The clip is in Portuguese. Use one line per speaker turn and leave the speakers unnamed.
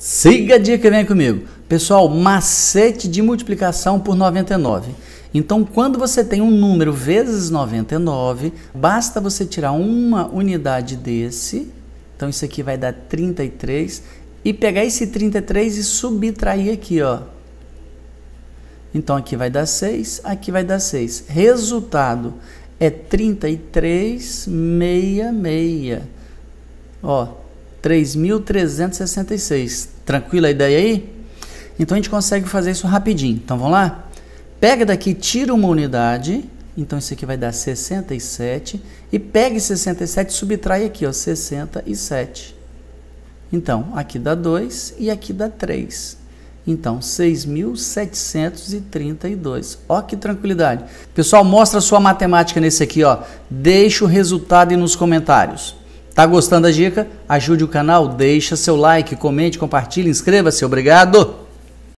Siga a dica e vem comigo. Pessoal, macete de multiplicação por 99. Então, quando você tem um número vezes 99, basta você tirar uma unidade desse. Então, isso aqui vai dar 33. E pegar esse 33 e subtrair aqui, ó. Então, aqui vai dar 6, aqui vai dar 6. Resultado é 33,66. Ó, 3.366. Tranquila a ideia aí? Então, a gente consegue fazer isso rapidinho. Então, vamos lá? Pega daqui, tira uma unidade. Então, isso aqui vai dar 67. E pega 67 e subtrai aqui, ó, 67. Então, aqui dá 2 e aqui dá 3. Então, 6.732. Ó que tranquilidade. Pessoal, mostra a sua matemática nesse aqui, ó. Deixa o resultado aí nos comentários. Tá gostando da dica? Ajude o canal, deixa seu like, comente, compartilhe, inscreva-se. Obrigado!